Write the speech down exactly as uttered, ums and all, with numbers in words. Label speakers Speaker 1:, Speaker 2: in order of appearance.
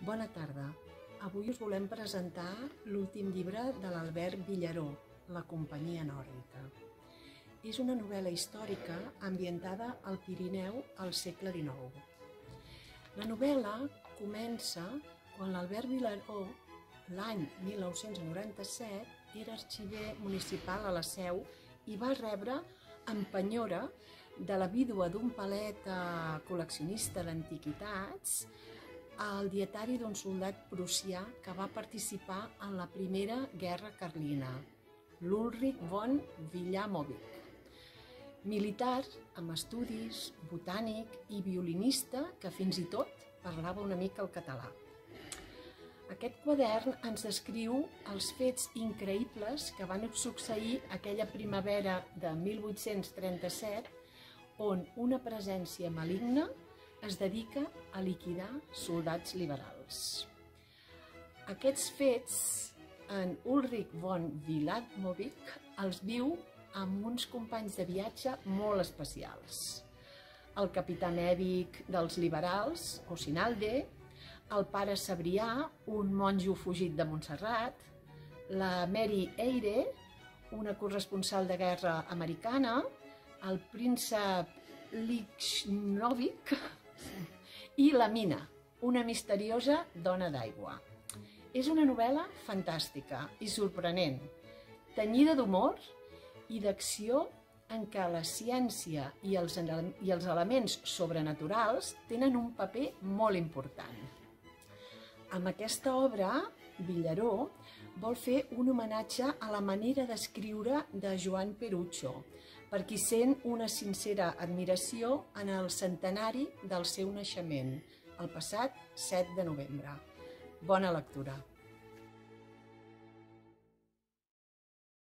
Speaker 1: Bona tarda. Avui us volem presentar l'últim llibre de l'Albert Villaró, La companyia nòrdica. És una novel·la històrica ambientada al Pirineu al segle dinou. La novel·la comença quan l'Albert Villaró, l'any mil nou-cents noranta-set, era arxiver municipal a la Seu i va rebre en penyora de la vídua d'un paleta col·leccionista d'antiguitats el dietari d'un soldat prussià que va participar en la Primera Guerra Carlina, l'Ulrich von Wilamowicz. Militar amb estudis, botànic i violinista que fins i tot parlava una mica el català. Aquest quadern ens descriu els fets increïbles que van succeir aquella primavera de mil vuit-cents trenta-set, on una presència maligna es dedica a liquidar soldats liberals. Aquests fets, en Ulrich von Wilamowicz els viu amb uns companys de viatge molt especials. El capità mèdic dels liberals, Osinalde, el pare Cebrià, un monjo fugit de Montserrat, la Mary Eyre, una corresponsal de guerra americana, el príncep Lichnowik i la Mina, una misteriosa dona d'aigua. És una novel·la fantàstica i sorprenent, tenyida d'humor i d'acció en què la ciència i els, i els elements sobrenaturals tenen un paper molt important. Amb aquesta obra, Villaró vol fer un homenatge a la manera d'escriure de Joan Perucho, per qui sent una sincera admiració en el centenari del seu naixement, el passat set de novembre. Bona lectura!